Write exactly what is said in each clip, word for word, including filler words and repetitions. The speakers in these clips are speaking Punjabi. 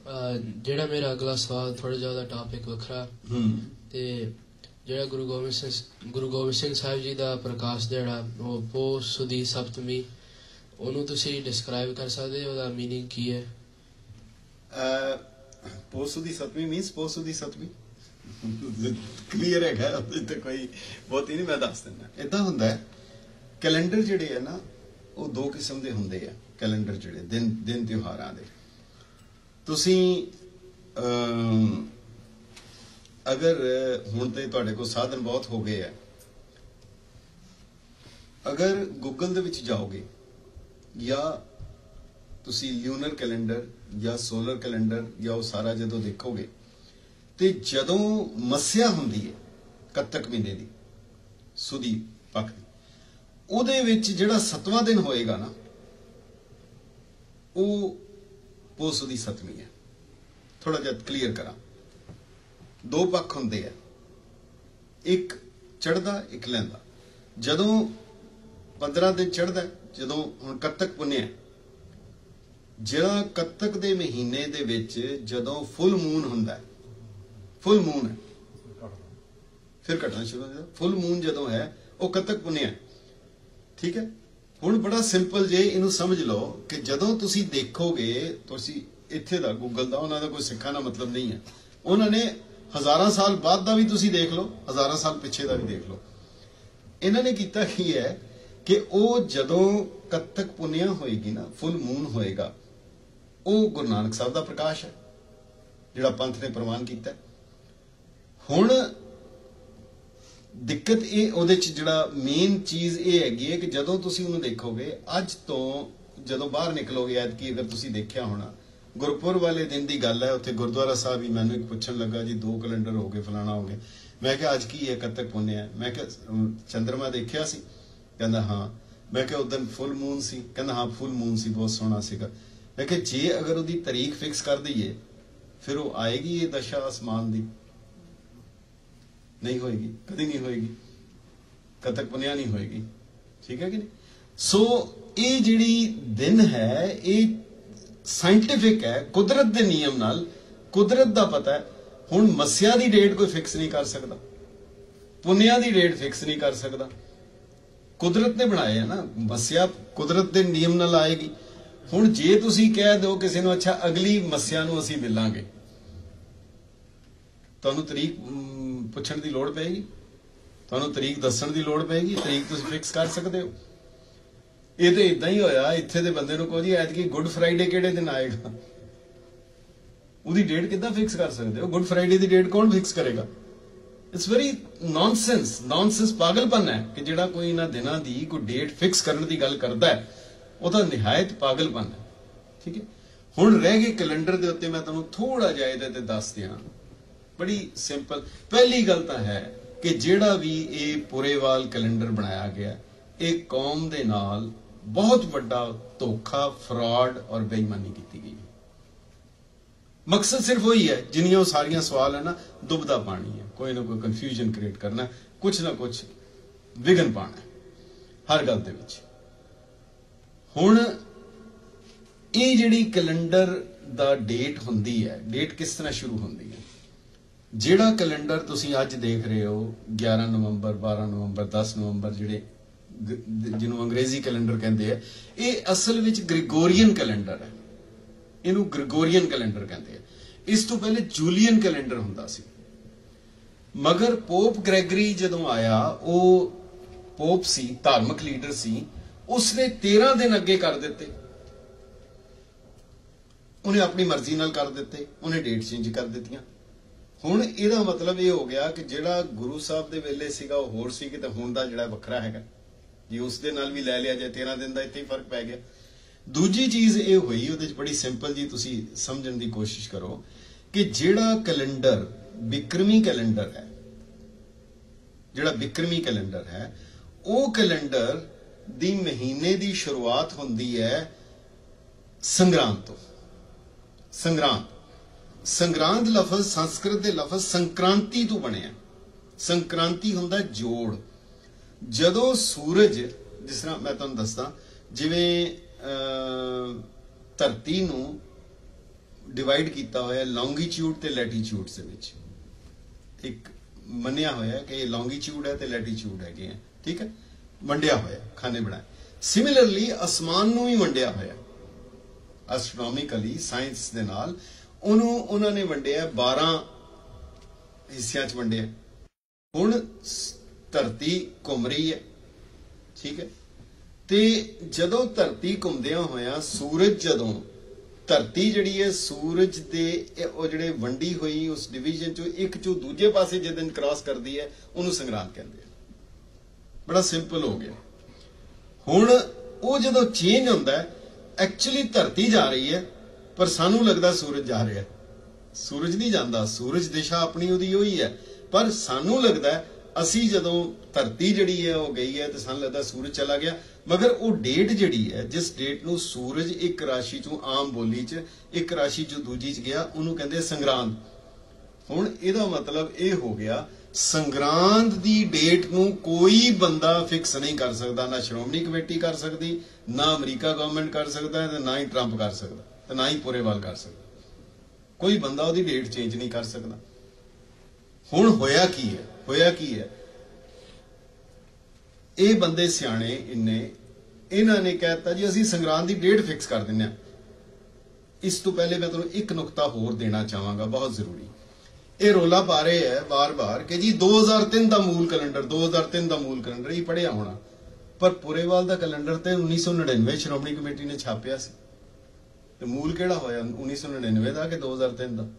ਜਿਹੜਾ ਮੇਰਾ ਅਗਲਾ ਸਵਾਲ ਥੋੜਾ ਜਿਹਾ ਟਾਪਿਕ ਵੱਖਰਾ ਤੇ ਜਿਹੜਾ ਗੁਰੂ ਗੋਬਿੰਦ ਸਿੰਘ ਗੁਰੂ ਗੋਬਿੰਦ ਸਿੰਘ ਸਾਹਿਬ ਜੀ ਦਾ ਪ੍ਰਕਾਸ਼ ਜਿਹੜਾ ਉਹ ਪੋਹ ਸੁਦੀ ਸਪਤਮੀ ਉਹਨੂੰ ਤੁਸੀਂ ਡਿਸਕ੍ਰਾਈਬ ਕਰ ਸਕਦੇ ਹੋ, ਉਹਦਾ ਮੀਨਿੰਗ ਕੀ ਹੈ? ਪੋਹ ਸੁਦੀ ਸਪਤਮੀ ਮੀਨਸ ਪੋਹ ਸੁਦੀ ਸਪਤਮੀ ਕਲੀਅਰ ਹੈਗਾ, ਉਹਦੇ ਤੇ ਕੋਈ ਬਹੁਤ ਹੀ ਨਹੀਂ, ਮੈਂ ਦੱਸ ਦਿੰਦਾ। ਏਦਾਂ ਹੁੰਦਾ ਹੈ ਕੈਲੰਡਰ ਜਿਹੜੇ ਹੈ ਨਾ ਉਹ ਦੋ ਕਿਸਮ ਦੇ ਹੁੰਦੇ ਆ। ਕੈਲੰਡਰ ਜਿਹੜੇ ਦਿਨ ਦਿਨ ਤਿਉਹਾਰਾਂ ਦੇ, ਤੁਸੀਂ ਅਗਰ ਹੁਣ ਤੇ ਤੁਹਾਡੇ ਕੋਲ ਸਾਧਨ ਬਹੁਤ ਹੋ ਗਏ ਆ, ਅਗਰ ਗੂਗਲ ਦੇ ਵਿੱਚ ਜਾਓਗੇ ਜਾਂ ਤੁਸੀਂ ਲਿਊਨਰ ਕੈਲੰਡਰ ਜਾਂ ਸੋਲਰ ਕੈਲੰਡਰ ਜਾਂ ਉਹ ਸਾਰਾ ਜਦੋਂ ਦੇਖੋਗੇ ਤੇ ਜਦੋਂ ਮੱਸਿਆ ਹੁੰਦੀ ਹੈ ਕੱਤਕ ਮਹੀਨੇ ਦੀ ਸੁਦੀ ਪੱਖ ਦੀ, ਉਹਦੇ ਵਿੱਚ ਜਿਹੜਾ ਸੱਤਵਾਂ ਦਿਨ ਹੋਏਗਾ ਨਾ ਉਹ ਪੋਹ ਸੁਦੀ ਸਤਵੀਂ ਹੈ। ਥੋੜਾ ਜਿਹਾ ਕਲੀਅਰ ਕਰਾਂ, ਦੋ ਪੱਖ ਹੁੰਦੇ ਆ, ਇੱਕ ਚੜ੍ਹਦਾ ਇੱਕ ਲਹਿੰਦਾ। ਜਦੋਂ ਪੰਦਰਾਂ ਦਿਨ ਚੜ੍ਹਦਾ, ਜਦੋਂ ਹੁਣ ਕੱਤਕ ਪੁੰਨਿਆ, ਜਿਹੜਾ ਕੱਤਕ ਦੇ ਮਹੀਨੇ ਦੇ ਵਿੱਚ ਜਦੋਂ ਫੁੱਲ ਮੂਨ ਹੁੰਦਾ, ਫੁੱਲ ਮੂਨ ਹੈ ਫਿਰ ਘਟਣਾ ਸ਼ੁਰੂ ਹੋ ਜਾਂਦਾ। ਫੁੱਲ ਮੂਨ ਜਦੋਂ ਹੈ ਉਹ ਕੱਤਕ ਪੁੰਨਿਆ, ਠੀਕ ਹੈ। ਹੁਣ ਬੜਾ ਸਿੰਪਲ ਜੇ ਇਹਨੂੰ ਸਮਝ ਲਓ ਕਿ ਜਦੋਂ ਤੁਸੀਂ ਦੇਖੋਗੇ, ਤੁਸੀਂ ਇੱਥੇ ਦਾ ਗੂਗਲ ਦਾ ਉਹਨਾਂ ਦਾ ਕੋਈ ਸਿੱਖਾਂ ਦਾ ਮਤਲਬ ਨਹੀਂ ਹੈ, ਉਹਨਾਂ ਨੇ ਹਜ਼ਾਰਾਂ ਸਾਲ ਬਾਅਦ ਦਾ ਵੀ ਤੁਸੀਂ ਦੇਖ ਲਓ, ਹਜ਼ਾਰਾਂ ਸਾਲ ਪਿੱਛੇ ਦਾ ਵੀ ਦੇਖ ਲਓ। ਇਹਨਾਂ ਨੇ ਕੀਤਾ ਕੀ ਹੈ ਕਿ ਉਹ ਜਦੋਂ ਕੱਤਕ ਪੁੰਨਿਆ ਹੋਏਗੀ ਨਾ, ਫੁੱਲ ਮੂਨ ਹੋਏਗਾ, ਉਹ ਗੁਰੂ ਨਾਨਕ ਸਾਹਿਬ ਦਾ ਪ੍ਰਕਾਸ਼ ਹੈ ਜਿਹੜਾ ਪੰਥ ਨੇ ਪ੍ਰਵਾਨ ਕੀਤਾ। ਹੁਣ ਦਿੱਕਤ ਇਹ ਉਹਦੇ ਚ ਜਿਹੜਾ ਮੇਨ ਚੀਜ਼ ਇਹ ਹੈਗੀ ਹੈ ਕਿ ਜਦੋਂ ਤੁਸੀਂ ਉਹਨੂੰ ਦੇਖੋਗੇ, ਅੱਜ ਤੋਂ ਜਦੋਂ ਬਾਹਰ ਨਿਕਲੋਗੇ, ਐਤਕੀ ਅਗਰ ਤੁਸੀਂ ਦੇਖਿਆ ਹੋਣਾ ਗੁਰਪੁਰਬ ਵਾਲੇ ਦਿਨ ਦੀ ਗੱਲ ਹੈ, ਉੱਥੇ ਗੁਰਦੁਆਰਾ ਸਾਹਿਬ ਹੀ ਮੈਨੂੰ ਇੱਕ ਪੁੱਛਣ ਲੱਗਾ ਜੀ ਦੋ ਕੈਲੰਡਰ ਹੋ ਗਏ, ਫਲਾਣਾ ਹੋ ਗਏ। ਮੈਂ ਕਿਹਾ ਅੱਜ ਕੀ ਹੈ, ਕੱਤਕ ਪੁੰਨਿਆ। ਮੈਂ ਕਿਹਾ ਚੰਦਰਮਾ ਦੇਖਿਆ ਸੀ? ਕਹਿੰਦਾ ਹਾਂ। ਮੈਂ ਕਿਹਾ ਉਦੋਂ ਫੁੱਲ ਮੂਨ ਸੀ? ਕਹਿੰਦਾ ਹਾਂ ਫੁੱਲ ਮੂਨ ਸੀ, ਬਹੁਤ ਸੋਹਣਾ ਸੀਗਾ। ਮੈਂ ਕਿਹਾ ਜੇ ਅਗਰ ਉਹਦੀ ਤਾਰੀਖ ਫਿਕਸ ਕਰ ਦਈਏ ਫਿਰ ਉਹ ਆਏਗੀ ਇਹ ਦਸ਼ਾ ਆਸਮਾਨ ਦੀ? ਨਹੀਂ ਹੋਏਗੀ, ਕਦੀ ਨਹੀਂ ਹੋਏਗੀ, ਕੱਤਕ ਪੁੰਨਿਆ ਨਹੀਂ ਹੋਏਗੀ, ਠੀਕ ਹੈ ਕਿ ਨਹੀਂ? ਸੋ ਇਹ ਜਿਹੜੀ ਦਿਨ ਹੈ ਇਹ ਸਾਇੰਟਿਫਿਕ ਹੈ, ਕੁਦਰਤ ਦੇ ਨਿਯਮ ਨਾਲ, ਕੁਦਰਤ ਦਾ ਪਤਾ ਹੈ। ਹੁਣ ਮੱਸਿਆ ਦੀ ਡੇਟ ਕੋਈ ਫਿਕਸ ਨਹੀਂ ਕਰ ਸਕਦਾ, ਪੁੰਨਿਆ ਦੀ ਡੇਟ ਫਿਕਸ ਨਹੀਂ ਕਰ ਸਕਦਾ, ਕੁਦਰਤ ਨੇ ਬਣਾਏ ਹੈ ਨਾ। ਮੱਸਿਆ ਕੁਦਰਤ ਦੇ ਨਿਯਮ ਨਾਲ ਆਏਗੀ। ਹੁਣ ਜੇ ਤੁਸੀਂ ਕਹਿ ਦਿਓ ਕਿਸੇ ਨੂੰ ਅੱਛਾ ਅਗਲੀ ਮੱਸਿਆ ਨੂੰ ਅਸੀਂ ਮਿਲਾਂਗੇ, ਤੁਹਾਨੂੰ ਤਰੀਕ ਪੁੱਛਣ ਦੀ ਲੋੜ ਪਏਗੀ, ਤੁਹਾਨੂੰ ਤਰੀਕ ਦੱਸਣ ਦੀ ਲੋੜ ਪਏਗੀ, ਤਰੀਕ ਤੁਸੀਂ ਫਿਕਸ ਕਰ ਸਕਦੇ ਹੋ। ਇਹ ਤੇ ਇਦਾਂ ਹੀ ਹੋਇਆ, ਇੱਥੇ ਦੇ ਬੰਦੇ ਨੂੰ ਕਹੋ ਜੀ ਐਤਕੀ ਗੁੱਡ ਫਰਾਈਡੇ ਕਿਹੜੇ ਦਿਨ ਆਏਗਾ, ਉਹਦੀ ਡੇਟ ਕਿੱਦਾਂ ਫਿਕਸ ਕਰ ਸਕਦੇ ਹੋ? ਗੁੱਡ ਫਰਾਈਡੇ ਦੀ ਡੇਟ ਕੌਣ ਫਿਕਸ ਕਰੇਗਾ? ਇਟਸ ਵੈਰੀ ਨੌਨਸੈਂਸ, ਨੌਨਸੈਂਸ, ਪਾਗਲਪਨ ਹੈ ਕਿ ਜਿਹੜਾ ਕੋਈ ਇਹਨਾਂ ਦਿਨਾਂ ਦੀ ਕੋਈ ਡੇਟ ਫਿਕਸ ਕਰਨ ਦੀ ਗੱਲ ਕਰਦਾ ਹੈ, ਉਹ ਤਾਂ ਨਿਹਾਇਤ ਪਾਗਲਪਨ ਹੈ, ਠੀਕ ਹੈ। ਹੁਣ ਰਹਿ ਗਏ ਕੈਲੰਡਰ ਦੇ ਉੱਤੇ, ਮੈਂ ਤੁਹਾਨੂੰ ਥੋੜਾ ਜਿਹਾ ਇਹਦੇ ਤੇ ਦੱਸ ਦਿਆਂ, ਬੜੀ ਸਿੰਪਲ। ਪਹਿਲੀ ਗੱਲ ਤਾਂ ਹੈ ਕਿ ਜਿਹੜਾ ਵੀ ਇਹ ਪੁਰੇਵਾਲ ਕੈਲੰਡਰ ਬਣਾਇਆ ਗਿਆ, ਇਹ ਕੌਮ ਦੇ ਨਾਲ ਬਹੁਤ ਵੱਡਾ ਧੋਖਾ, ਫਰਾਡ ਔਰ ਬੇਈਮਾਨੀ ਕੀਤੀ ਗਈ ਹੈ। ਮਕਸਦ ਸਿਰਫ ਉਹੀ ਹੈ, ਜਿੰਨੀਆਂ ਉਹ ਸਾਰੀਆਂ ਸਵਾਲ ਹੈ ਨਾ, ਦੁਬਦਾ ਪਾਣੀ ਹੈ, ਕੋਈ ਨਾ ਕੋਈ ਕਨਫਿਊਜ਼ਨ ਕ੍ਰੀਏਟ ਕਰਨਾ, ਕੁਛ ਨਾ ਕੁਛ ਵਿਘਨ ਪਾਣਾ ਹਰ ਗੱਲ ਦੇ ਵਿੱਚ। ਹੁਣ ਇਹ ਜਿਹੜੀ ਕੈਲੰਡਰ ਦਾ ਡੇਟ ਹੁੰਦੀ ਹੈ, ਡੇਟ ਕਿਸ ਤਰ੍ਹਾਂ ਸ਼ੁਰੂ ਹੁੰਦੀ ਹੈ? ਜਿਹੜਾ ਕੈਲੰਡਰ ਤੁਸੀਂ ਅੱਜ ਦੇਖ ਰਹੇ ਹੋ, ਗਿਆਰਾਂ ਨਵੰਬਰ, ਬਾਰਾਂ ਨਵੰਬਰ, ਦਸ ਨਵੰਬਰ, ਜਿਹੜੇ ਜਿਹਨੂੰ ਅੰਗਰੇਜ਼ੀ ਕੈਲੰਡਰ ਕਹਿੰਦੇ ਆ, ਇਹ ਅਸਲ ਵਿੱਚ ਗ੍ਰਿਗੋਰੀਅਨ ਕੈਲੰਡਰ ਹੈ। ਇਹਨੂੰ ਗ੍ਰਿਗੋਰੀਅਨ ਕੈਲੰਡਰ ਕਹਿੰਦੇ ਆ। ਇਸ ਤੋਂ ਪਹਿਲੇ ਜੂਲੀਅਨ ਕੈਲੰਡਰ ਹੁੰਦਾ ਸੀ, ਮਗਰ ਪੋਪ ਗ੍ਰੈਗਰੀ ਜਦੋਂ ਆਇਆ, ਉਹ ਪੋਪ ਸੀ, ਧਾਰਮਿਕ ਲੀਡਰ ਸੀ, ਉਸਨੇ ਤੇਰਾਂ ਦਿਨ ਅੱਗੇ ਕਰ ਦਿੱਤੇ, ਉਹਨੇ ਆਪਣੀ ਮਰਜ਼ੀ ਨਾਲ ਕਰ ਦਿੱਤੇ, ਉਹਨੇ ਡੇਟ ਚੇਂਜ ਕਰ ਦਿੱਤੀਆਂ। ਹੁਣ ਇਹਦਾ ਮਤਲਬ ਇਹ ਹੋ ਗਿਆ ਕਿ ਜਿਹੜਾ ਗੁਰੂ ਸਾਹਿਬ ਦੇ ਵੇਲੇ ਸੀਗਾ ਉਹ ਹੋਰ ਸੀ, ਤੇ ਹੁਣ ਦਾ ਜਿਹੜਾ ਵੱਖਰਾ ਹੈਗਾ ਜੀ, ਉਸ ਦੇ ਨਾਲ ਵੀ ਲੈ ਲਿਆ ਜਾਏ ਤੇਰਾਂ ਦਿਨ ਦਾ, ਇੱਥੇ ਹੀ ਫਰਕ ਪੈ ਗਿਆ। ਦੂਜੀ ਚੀਜ਼ ਇਹ ਹੋਈ, ਉਹਦੇ 'ਚ ਬੜੀ ਸਿੰਪਲ ਜੀ ਤੁਸੀਂ ਸਮਝਣ ਦੀ ਕੋਸ਼ਿਸ਼ ਕਰੋ ਕਿ ਜਿਹੜਾ ਕੈਲੰਡਰ ਬਿਕਰਮੀ ਕੈਲੰਡਰ ਹੈ, ਜਿਹੜਾ ਬਿਕਰਮੀ ਕੈਲੰਡਰ ਹੈ, ਉਹ ਕੈਲੰਡਰ ਦੀ ਮਹੀਨੇ ਦੀ ਸ਼ੁਰੂਆਤ ਹੁੰਦੀ ਹੈ ਸੰਗਰਾਂਦ ਤੋਂ। ਸੰਗਰਾਂਦ, ਸੰਗਰਾਂਦ ਲਫ਼ਜ਼ ਸੰਸਕ੍ਰਿਤ ਦੇ ਲਫ਼ਜ਼ ਸੰਕ੍ਰਾਂਤੀ ਤੋਂ ਬਣਿਆ। ਸੰਕ੍ਰਾਂਤੀ ਹੁੰਦਾ ਜੋੜ। ਜਦੋਂ ਸੂਰਜ, ਜਿਸ ਤਰ੍ਹਾਂ ਮੈਂ ਤੁਹਾਨੂੰ ਦੱਸਦਾ, ਜਿਵੇਂ ਧਰਤੀ ਨੂੰ ਡਿਵਾਈਡ ਕੀਤਾ ਹੋਇਆ ਲੌਂਗੀਟਿਊਡ ਤੇ ਲੈਟੀਟਿਊਡ ਦੇ ਵਿੱਚ। ਇੱਕ ਮੰਨਿਆ ਹੋਇਆ ਕਿ ਇਹ ਲੌਂਗੀਟਿਊਡ ਹੈ ਤੇ ਲੈਟੀਟਿਊਡ ਹੈਗੇ ਆ, ਠੀਕ ਹੈ, ਵੰਡਿਆ ਹੋਇਆ ਖਾਨੇ ਬਣਾਏ। ਸਿਮਿਲਰਲੀ ਅਸਮਾਨ ਨੂੰ ਵੀ ਵੰਡਿਆ ਹੋਇਆ ਐਸਟ੍ਰੋਨੋਮਿਕਲੀ ਸਾਇੰਸ ਦੇ ਨਾਲ, ਉਹਨੂੰ ਉਹਨਾਂ ਨੇ ਵੰਡਿਆ ਬਾਰਾਂ ਹਿੱਸਿਆਂ 'ਚ ਵੰਡਿਆ। ਹੁਣ ਧਰਤੀ ਘੁੰਮ ਰਹੀ ਹੈ, ਠੀਕ ਹੈ, ਤੇ ਜਦੋਂ ਧਰਤੀ ਘੁੰਮਦਿਆਂ ਹੋਇਆ ਸੂਰਜ, ਜਦੋਂ ਧਰਤੀ ਜਿਹੜੀ ਹੈ ਸੂਰਜ ਦੇ ਉਹ ਜਿਹੜੇ ਵੰਡੀ ਹੋਈ ਉਸ ਡਿਵੀਜ਼ਨ ਚੋਂ ਇੱਕ ਚੋਂ ਦੂਜੇ ਪਾਸੇ ਜਦੋਂ ਕ੍ਰਾਸ ਕਰਦੀ ਹੈ ਉਹਨੂੰ ਸੰਗਰਾਂਦ ਕਹਿੰਦੇ ਆ। ਬੜਾ ਸਿੰਪਲ ਹੋ ਗਿਆ। ਹੁਣ ਉਹ ਜਦੋਂ ਚੇਂਜ ਹੁੰਦਾ ਐਕਚੁਅਲੀ ਧਰਤੀ ਜਾ ਰਹੀ ਹੈ ਪਰ ਸਾਨੂੰ ਲੱਗਦਾ ਸੂਰਜ ਜਾ ਰਿਹਾ। ਸੂਰਜ ਨਹੀਂ ਜਾਂਦਾ, ਸੂਰਜ ਦਿਸ਼ਾ ਆਪਣੀ ਉਹਦੀ ਉਹੀ ਹੈ, ਪਰ ਸਾਨੂੰ ਲੱਗਦਾ ਅਸੀਂ ਜਦੋਂ ਧਰਤੀ ਜਿਹੜੀ ਹੈ ਉਹ ਗਈ ਹੈ ਤੇ ਸਾਨੂੰ ਲੱਗਦਾ ਸੂਰਜ ਚਲਾ ਗਿਆ। ਮਗਰ ਉਹ ਡੇਟ ਜਿਹੜੀ ਹੈ ਜਿਸ ਡੇਟ ਨੂੰ ਸੂਰਜ ਇੱਕ ਰਾਸ਼ੀ ਚੋਂ ਆਮ ਬੋਲੀ 'ਚ ਇੱਕ ਰਾਸ਼ੀ ਚੋਂ ਦੂਜੀ 'ਚ ਗਿਆ ਉਹਨੂੰ ਕਹਿੰਦੇ ਸੰਗਰਾਂਦ। ਹੁਣ ਇਹਦਾ ਮਤਲਬ ਇਹ ਹੋ ਗਿਆ ਸੰਗਰਾਂਦ ਦੀ ਡੇਟ ਨੂੰ ਕੋਈ ਬੰਦਾ ਫਿਕਸ ਨਹੀਂ ਕਰ ਸਕਦਾ, ਨਾ ਸ਼੍ਰੋਮਣੀ ਕਮੇਟੀ ਕਰ ਸਕਦੀ, ਨਾ ਅਮਰੀਕਾ ਗਵਰਨਮੈਂਟ ਕਰ ਸਕਦਾ, ਤੇ ਨਾ ਹੀ ਟਰੰਪ ਕਰ ਸਕਦਾ, ਤੇ ਨਾ ਹੀ ਪੋਰੇਵਾਲ ਕਰ ਸਕਦਾ। ਕੋਈ ਬੰਦਾ ਉਹਦੀ ਡੇਟ ਚੇਂਜ ਨਹੀਂ ਕਰ ਸਕਦਾ। ਹੁਣ ਹੋਇਆ ਕੀ ਹੈ, ਹੋਇਆ ਕੀ ਹੈ, ਇਹ ਬੰਦੇ ਸਿਆਣੇ ਇੰਨੇ, ਇਹਨਾਂ ਨੇ ਕਹਿਤਾ ਜੀ ਅਸੀਂ ਸੰਗਰਾਂਦ ਦੀ ਡੇਟ ਫਿਕਸ ਕਰ ਦਿੰਦੇ ਹਾਂ। ਇਸ ਤੋਂ ਪਹਿਲੇ ਮੈਂ ਤੁਹਾਨੂੰ ਇੱਕ ਨੁਕਤਾ ਹੋਰ ਦੇਣਾ ਚਾਹਾਂਗਾ, ਬਹੁਤ ਜ਼ਰੂਰੀ। ਇਹ ਰੋਲਾ ਪਾ ਰਹੇ ਹੈ ਬਾਰ-ਬਾਰ ਕਿ ਜੀ ਦੋ ਹਜ਼ਾਰ ਤਿੰਨ ਦਾ ਮੂਲ ਕੈਲੰਡਰ, ਦੋ ਹਜ਼ਾਰ ਤਿੰਨ ਦਾ ਮੂਲ ਕੈਲੰਡਰ ਹੀ ਪੜਿਆ ਹੋਣਾ, ਪਰ ਪੁਰੇਵਾਲ ਦਾ ਕੈਲੰਡਰ ਤੇ ਉੱਨੀ ਸੌ ਨੜਿਨਵੇਂ ਸ਼੍ਰੋਮਣੀ ਕਮੇਟੀ ਨੇ ਛਾਪਿਆ ਸੀ, ਤੇ ਮੂਲ ਕਿਹੜਾ ਹੋਇਆ ਉੱਨੀ ਸੌ ਨੜਿਨਵੇਂ ਦਾ ਕਿ ਦੋ ਹਜ਼ਾਰ ਤਿੰਨ ਦਾ?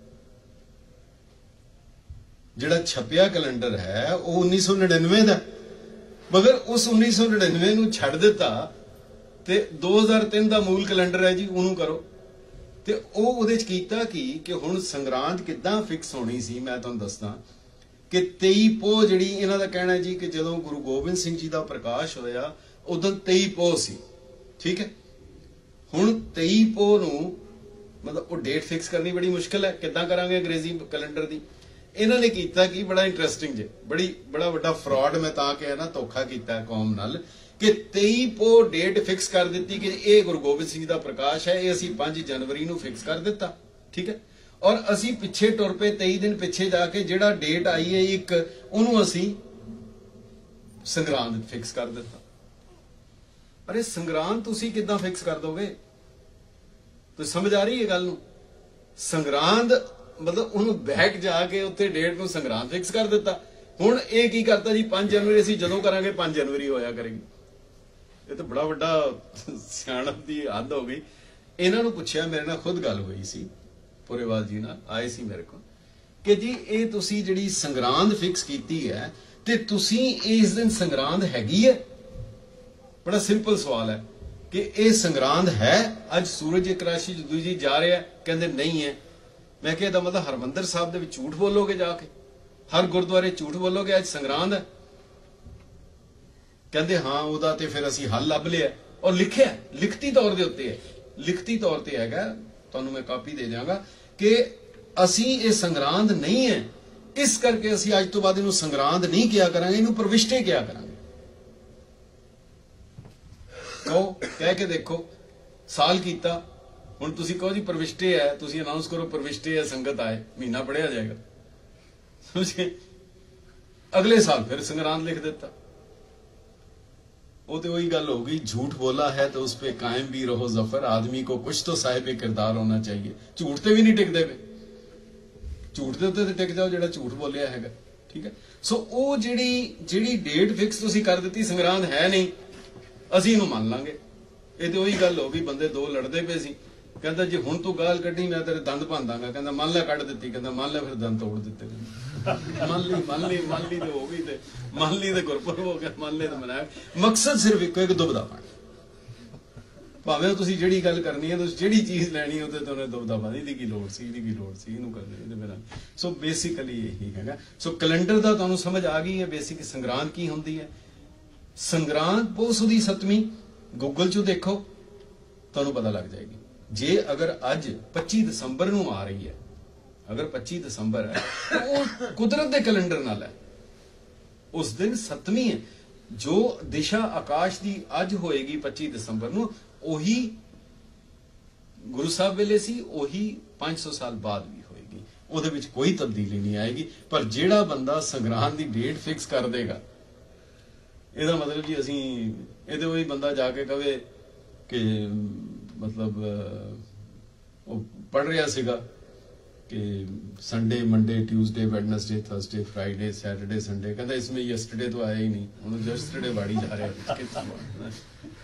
ਜਿਹੜਾ ਛਪਿਆ ਕੈਲੰਡਰ ਹੈ ਉਹ ਉੱਨੀ ਸੌ ਨੜਿਨਵੇਂ ਦਾ, ਮਗਰ ਉਸ ਉੱਨੀ ਸੌ ਨੜਿਨਵੇਂ ਨੂੰ ਛੱਡ ਦਿੱਤਾ ਤੇ ਦੋ ਹਜ਼ਾਰ ਤਿੰਨ ਦਾ ਮੂਲ ਕੈਲੰਡਰ ਹੈ ਜੀ ਉਹਨੂੰ ਕਰੋ। ਤੇ ਉਹ ਉਹਦੇ ਚ ਕੀਤਾ ਕੀ ਕਿ ਹੁਣ ਸੰਗਰਾਂਦ ਕਿੱਦਾਂ ਫਿਕਸ ਹੋਣੀ ਸੀ ਮੈਂ ਤੁਹਾਨੂੰ ਦੱਸਦਾ ਕਿ ਤੇਈ ਪੋਹ ਜਿਹੜੀ ਇਹਨਾਂ ਦਾ ਕਹਿਣਾ ਜੀ ਕਿ ਜਦੋਂ ਗੁਰੂ ਗੋਬਿੰਦ ਸਿੰਘ ਜੀ ਦਾ ਪ੍ਰਕਾਸ਼ ਹੋਇਆ ਉਦੋਂ ਤੇਈ ਪੋਹ ਸੀ, ਠੀਕ ਹੈ। ਹੁਣ ਤੇਈ ਪੋਹ ਨੂੰ ਮਤਲਬ ਉਹ ਡੇਟ ਫਿਕਸ ਕਰਨੀ ਬੜੀ ਮੁਸ਼ਕਿਲ ਹੈ, ਕਿੱਦਾਂ ਕਰਾਂਗੇ ਅੰਗਰੇਜ਼ੀ ਕੈਲੰਡਰ ਦੀ। ਇਹਨਾਂ ਨੇ ਕੀਤਾ ਕੀ ਬੜਾ ਇੰਟਰਸਟਿੰਗ ਜੇ, ਬੜੀ ਬੜਾ ਵੱਡਾ ਫਰਾਡ ਮੈਂ ਤਾਂ ਕਿਹਾ ਨਾ, ਧੋਖਾ ਕੀਤਾ ਕੌਮ ਨਾਲ, ਕਿ ਤੇਈ ਪੋਹ ਡੇਟ ਫਿਕਸ ਕਰ ਦਿੱਤੀ ਕਿ ਇਹ ਗੁਰੂ ਗੋਬਿੰਦ ਸਿੰਘ ਦਾ ਪ੍ਰਕਾਸ਼ ਹੈ, ਇਹ ਅਸੀਂ ਪੰਜ ਜਨਵਰੀ ਨੂੰ ਫਿਕਸ ਕਰ ਦਿੱਤਾ, ਠੀਕ ਹੈ। ਔਰ ਅਸੀਂ ਪਿੱਛੇ ਟੁਰ ਪਏ ਤੇਈ ਦਿਨ ਪਿੱਛੇ ਜਾ ਕੇ, ਜਿਹੜਾ ਡੇਟ ਆਈ ਹੈ ਇੱਕ ਉਹਨੂੰ ਅਸੀਂ ਸੰਗਰਾਂਦ ਫਿਕਸ ਕਰ ਦਿੱਤਾ। ਅਰੇ ਸੰਗਰਾਂਦ ਤੁਸੀਂ ਕਿੱਦਾਂ ਫਿਕਸ ਕਰ ਦੋਗੇ? ਤੁਸੀਂ ਸਮਝ ਆ ਰਹੀ ਹੈ ਗੱਲ ਨੂੰ? ਸੰਗਰਾਂਦ ਮਤਲਬ ਉਹਨੂੰ ਬੈਕ ਜਾ ਕੇ ਉੱਥੇ ਡੇਟ ਨੂੰ ਸੰਗਰਾਂਦ ਫਿਕਸ ਕਰ ਦਿੱਤਾ। ਹੁਣ ਇਹ ਕੀ ਕਰਤਾ ਜੀ ਪੰਜ ਜਨਵਰੀ ਅਸੀਂ ਜਦੋਂ ਕਰਾਂਗੇ ਪੰਜ ਜਨਵਰੀ ਹੋਇਆ ਕਰੇਗੀ। ਇਹ ਤਾਂ ਬੜਾ ਵੱਡਾ ਸਿਆਣਪ ਦੀ ਹੱਦ ਹੋ ਗਈ। ਇਹਨਾਂ ਨੂੰ ਪੁੱਛਿਆ, ਮੇਰੇ ਨਾਲ ਖੁਦ ਗੱਲ ਹੋਈ ਸੀ, ਪੁਰੇਵਾਲ ਜੀ ਨਾਲ ਆਏ ਸੀ ਮੇਰੇ ਕੋਲ, ਕਿ ਜੀ ਇਹ ਤੁਸੀਂ ਜਿਹੜੀ ਸੰਗਰਾਂਦ ਫਿਕਸ ਕੀਤੀ ਹੈ ਤੇ ਤੁਸੀਂ ਇਸ ਦਿਨ ਸੰਗਰਾਂਦ ਹੈਗੀ ਹੈ? ਬੜਾ ਸਿੰਪਲ ਸਵਾਲ ਹੈ ਕਿ ਇਹ ਸੰਗਰਾਂਦ ਹੈ? ਅੱਜ ਸੂਰਜ ਇੱਕ ਰਾਸ਼ੀ ਦੂਜੀ ਜਾ ਰਿਹਾ, ਕਹਿੰਦੇ ਨਹੀਂ ਹੈ। ਮੈਂ ਕਿਹਾ ਇਹਦਾ ਮਤਲਬ ਹਰਮੰਦਰ ਸਾਹਿਬ ਦੇ ਵਿੱਚ ਝੂਠ ਬੋਲੋਗੇ, ਜਾ ਕੇ ਹਰ ਗੁਰਦੁਆਰੇ ਝੂਠ ਬੋਲੋਗੇ ਅੱਜ ਸੰਗਰਾਂਦ ਹੈ? ਕਹਿੰਦੇ ਹਾਂ ਉਹਦਾ ਤੇ ਫਿਰ ਅਸੀਂ ਹੱਲ ਲੱਭ ਲਿਆ ਔਰ ਲਿਖਿਆ, ਲਿਖਤੀ ਤੌਰ ਦੇ ਉੱਤੇ ਹੈ, ਲਿਖਤੀ ਤੌਰ ਤੇ ਹੈਗਾ, ਤੁਹਾਨੂੰ ਮੈਂ ਕਾਪੀ ਦੇ ਦਿਆਂਗਾ ਕਿ ਅਸੀਂ ਇਹ ਸੰਗਰਾਂਦ ਨਹੀਂ ਹੈ, ਇਸ ਕਰਕੇ ਅਸੀਂ ਅੱਜ ਤੋਂ ਬਾਅਦ ਇਹਨੂੰ ਸੰਗਰਾਂਦ ਨਹੀਂ ਕਿਹਾ ਕਰਾਂਗੇ, ਇਹਨੂੰ ਪ੍ਰਵਿਸ਼ਟੇ ਕਿਹਾ ਕਰਾਂਗੇ। ਕਹੋ, ਕਹਿ ਕੇ ਦੇਖੋ, ਸਾਲ ਕੀਤਾ, ਹੁਣ ਤੁਸੀਂ ਕਹੋ ਜੀ ਪ੍ਰਵਿਸ਼ਟੇ ਹੈ, ਤੁਸੀਂ ਅਨਾਉਂਸ ਕਰੋ ਪ੍ਰਵਿਸ਼ਟੇ ਹੈ, ਸੰਗਤ ਆਏ, ਮਹੀਨਾ ਪੜਿਆ ਜਾਏਗਾ, ਸਮਝੇ? ਅਗਲੇ ਸਾਲ ਫਿਰ ਸੰਗਰਾਂਦ ਲਿਖ ਦਿੱਤਾ। वो तो वही गल होगी, झूठ बोला है तो उस पे कायम भी रहो जफर, आदमी को कुछ तो साहिब किरदार होना चाहिए। झूठ ते भी नहीं टिकते पे, झूठ दे उत्ते टिक जाओ जेड़ा झूठ बोलिया हैगा, ठीक है। सो वो जिहड़ी जिहड़ी डेट फिक्स तुसीं कर दित्ती संगरांद है नहीं, ਅਸੀਂ ਇਹਨੂੰ ਮੰਨ ਲਾਂਗੇ। ਇਹ ਤੇ ਉਹੀ ਗੱਲ ਹੋ ਗਈ, ਬੰਦੇ ਦੋ ਲੜਦੇ ਪਏ ਸੀ, ਕਹਿੰਦਾ ਜੀ ਹੁਣ ਤੂੰ ਗਾਲ ਕੱਢੀ ਮੈਂ ਤੇਰੇ ਦੰਦ ਭੰਦਾਂਗਾ, ਕਹਿੰਦਾ ਮੰਨ ਲੈ, ਕੱਢ ਦਿੱਤੀ, ਕਹਿੰਦਾ ਮੰਨ ਲੈ, ਫਿਰ ਦੰਦ ਤੋੜ ਦਿੱਤੇ, ਮੰਨ ਲਈ ਮੰਨ ਲਈ ਮੰਨ ਲਈ ਤੇ ਹੋ ਗਈ, ਤੇ ਮੰਨ ਲਈ ਤੇ ਗੁਰਪੁਰਬ ਹੋ ਗਿਆ, ਮੰਨ ਲੈ ਤੇ ਮਨਾਇਆ। ਮਕਸਦ ਸਿਰਫ ਇੱਕੋ, ਇੱਕ ਦੁਬਦਾ ਪਾਣੀ। ਭਾਵੇਂ ਤੁਸੀਂ ਜਿਹੜੀ ਗੱਲ ਕਰਨੀ ਹੈ, ਤੁਸੀਂ ਜਿਹੜੀ ਚੀਜ਼ ਲੈਣੀ ਉਹਦੇ ਤੋਂ ਦੁਬਦਾ ਪਾਣੀ, ਇਹਦੀ ਕੀ ਲੋੜ ਸੀ, ਇਹਦੀ ਕੀ ਲੋੜ ਸੀ, ਇਹਨੂੰ ਕਰਨੀ ਇਹਦੇ ਬਿਨਾਂ। ਸੋ ਬੇਸਿਕਲੀ ਇਹੀ ਹੈਗਾ। ਸੋ ਕੈਲੰਡਰ ਦਾ ਤੁਹਾਨੂੰ ਸਮਝ ਆ ਗਈ ਹੈ ਬੇਸਿਕ ਸੰਗਰਾਂਦ ਕੀ ਹੁੰਦੀ ਹੈ। ਸੰਗਰਾਂਦ ਪੋਹ ਸੁਦੀ ਸੱਤਵੀਂ, ਗੂਗਲ 'ਚੋਂ ਦੇਖੋ ਤੁਹਾਨੂੰ ਪਤਾ ਲੱਗ ਜਾਏਗੀ। ਜੇ ਅਗਰ ਅੱਜ ਪੱਚੀ ਦਸੰਬਰ ਨੂੰ ਆ ਰਹੀ ਹੈ, ਅਗਰ ਪੱਚੀ ਦਸੰਬਰ ਹੈ ਤਾਂ ਉਹ ਕੁਦਰਤ ਦੇ ਕੈਲੰਡਰ ਨਾਲ ਹੈ, ਉਸ ਦਿਨ ਸੱਤਵੀਂ ਹੈ। ਜੋ ਦਿਸ਼ਾ ਆਕਾਸ਼ ਦੀ ਅੱਜ ਹੋਏਗੀ ਪੱਚੀ ਦਸੰਬਰ ਨੂੰ, ਉਹੀ ਗੁਰੂ ਸਾਹਿਬ ਵੇਲੇ ਸੀ ਉਹੀ ਪੰਜ ਸੌ ਸਾਲ ਬਾਅਦ ਵੀ ਹੋਏਗੀ, ਉਹਦੇ ਵਿੱਚ ਕੋਈ ਤਬਦੀਲੀ ਨਹੀਂ ਆਏਗੀ। ਪਰ ਜਿਹੜਾ ਬੰਦਾ ਸੰਗਰਾਂਦ ਦੀ ਡੇਟ ਫਿਕਸ ਕਰ ਦੇਗਾ, ਇਹਦਾ ਮਤਲਬ ਜੀ ਅਸੀਂ ਇਹਦੇ ਉਹੀ ਬੰਦਾ ਜਾ ਕੇ ਕਵੇ ਕਿ ਮਤਲਬ ਉਹ ਪੜ੍ਹ ਰਿਹਾ ਸੀਗਾ कि Sunday Monday Tuesday Wednesday Thursday Friday Saturday Sunday, कहता इसमें यस्टरडे तो आया ही नहीं, हम यस्टरडे बाड़ी जा रहे हैं।